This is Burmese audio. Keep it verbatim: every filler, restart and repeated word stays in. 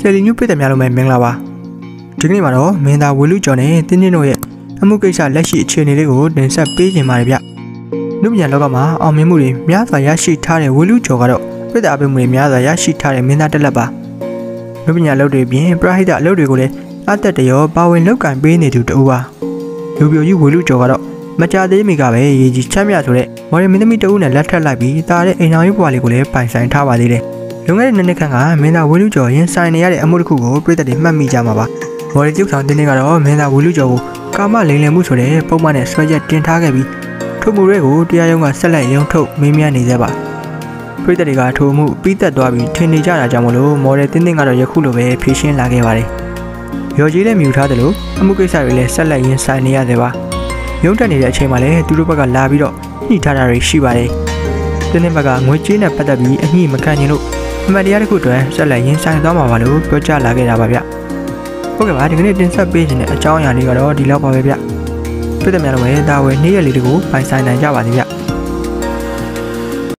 Cele New ပြည်သက်များလုံးပဲမင်္ဂလာပါဒီကနေ့မှာတော့မင်းသားဝေလူကျော်နဲ့တင်းတင်းတို့ရဲ့အမှုကိစ္စလက်ရှိအခြေအနေလေးကိုတင်ဆက်ပေးခြင်းပါတယ်ဗျလူပညာလောကမှာအောင်မြင်မှုတွေများစွာရရှိထားတဲ့ဝေလူကျော်ကတော့ပြည်သက်အပိမှုတွေများစွာရရှိထားတဲ့မင်းသားတက်လက်ပါလူပညာလုပ်တွေပြင်ပရဟိတအလုပ်တွေကိုလည်းအသက်တရောပါဝင်လောက်ကင်ပေးနေသူတူပါလူပြိုကြီးဝေလူကျော်ကတော့မကြသေးမီကပဲရေကြီးချမ်းမြဆိုတဲ့မော်ရမင်းသမီးတဦးနဲ့လက်ထပ်လိုက်ပြီးတာတဲ့အိမ်တော်ရေးဘွားလေးကိုလည်းပိုင်ဆိုင်ထားပါသေးတယ်လွန်ခဲ့တဲ့နှစ်နှစ်ခန့်ကမင်းသားဝေလူကျော်ရင်ဆိုင်နေရတဲ့အမှုတစ်ခုကိုပြည်သက်တွေမှတ်မိကြမှာပါမော်ရီကျုပ်ဆောင်တင်းတင်းကတော့မင်းသားဝေလူကျော်ကိုကာမလိမ်လည်မှုဆိုတဲ့ပုံမှန်နဲ့ဆွဲချက်တင်ထားခဲ့ပြီးထို့မှုတွေကိုတရားရုံးကဆက်လက်ရုံထုတ်မေးမြန်းနေသေးပါပြည်သက်တွေကထိုမှုပြီးသက်သွားပြီးထင်နေကြတာကြောင့်မလို့မော်ရီတင်းတင်းကတော့ယခုလိုပဲဖြေရှင်းလာခဲ့ပါတယ်ရော်ကြီးလည်းမြူထားတယ်လို့အမှုကိစ္စတွေလည်းဆက်လက်ရင်ဆိုင်နေရသေးပါရုံတက်နေတဲ့အချိန်မှာလည်းသူတို့ဘက်ကလာပြီးတော့ညှိထားတာတွေရှိပါတယ်တင်းတင်းဘက်ကငွေကြေးနဲ့ပတ်သက်ပြီးအညှိမခံချင်လို့အမှတ်တရားတစ်ခုအတွက်ဆက်လက်ရင်ဆိုင်သွားမှာပါလို့ပြောကြားလာခဲ့တာပါဗျဟုတ်ကဲ့ပါဒီကနေ့တင်ဆက်ပေးခြင်းတဲ့အကြောင်းအရာလေးကတော့ဒီလောက်ပါပဲဗျပြည်သက်များလုံးရဲ့ဒါဝယ်နေ့ရက်လေးတွေကိုပိုင်ဆိုင်နိုင်ကြပါသေးဗျ